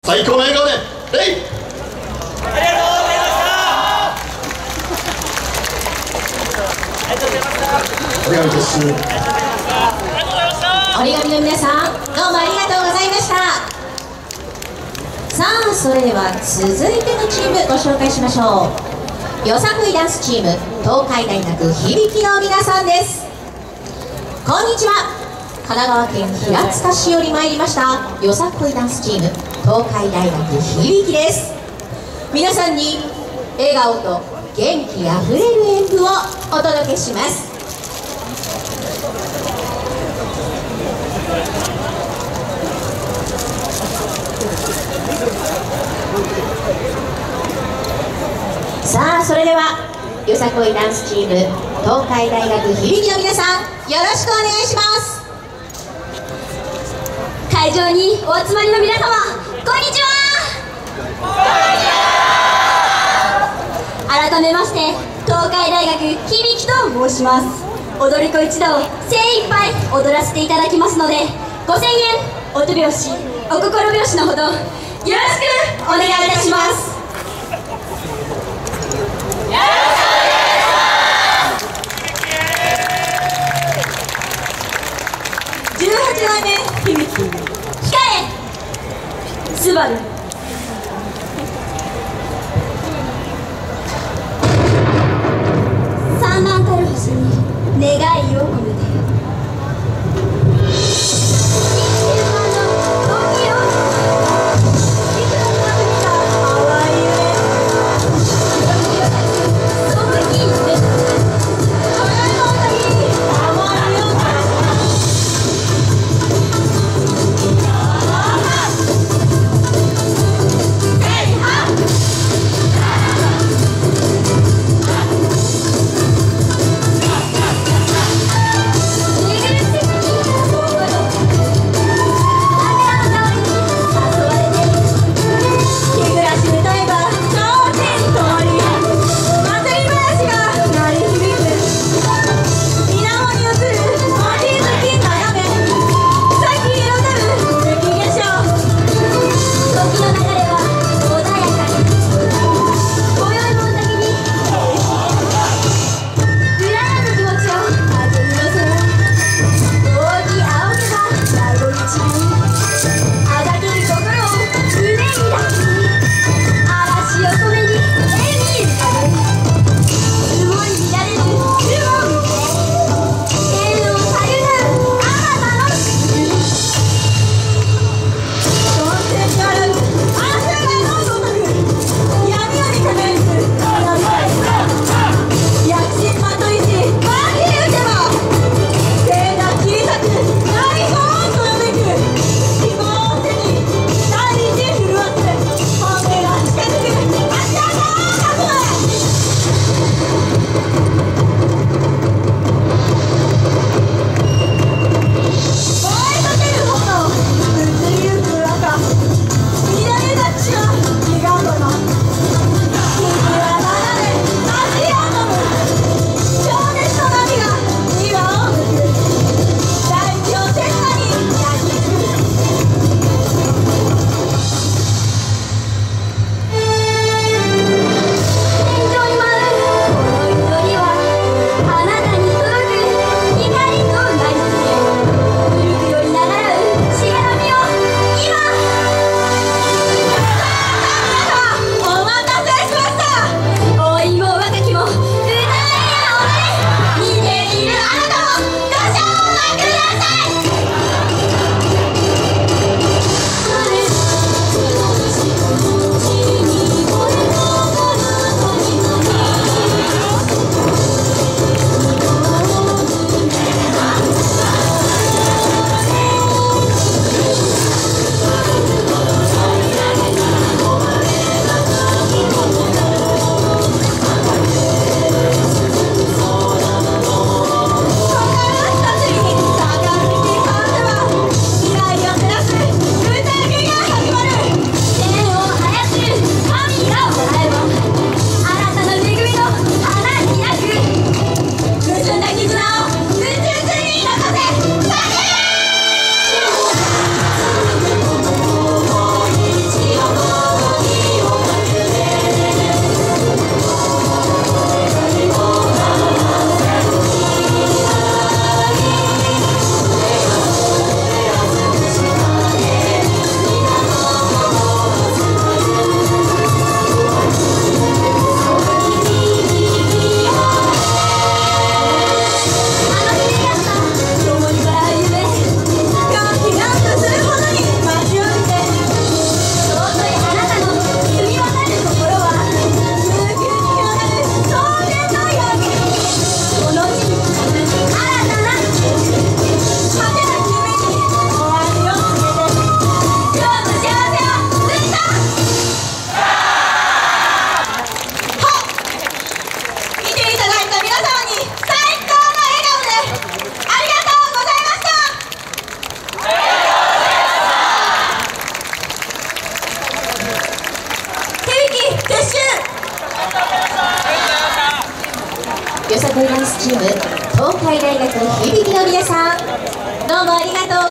最高の笑顔でレイ。 ありがとうございました。ありがとうございました。 折り紙撤収。 折り紙の皆さん、どうもありがとうございました。さあ、それでは続いてのチームご紹介しましょう。よさこいダンスチーム東海大学響の皆さんです。こんにちは。神奈川県平塚市より参りましたよさこいダンスチーム東海大学響です。皆さんに笑顔と元気あふれる演舞をお届けします。さあ、それではよさこいダンスチーム東海大学響の皆さん、よろしくお願いします。 会場にお集まりの皆様、こんにちは。改めまして東海大学響と申します。踊り子一同精一杯踊らせていただきますので、5000円お手拍子お心拍子のほどよろしくお願いいたします。18代目響控えスバル三万たる星に願いを込めてさこいダンスチーム東海大学響の皆さん、どうもありがとう。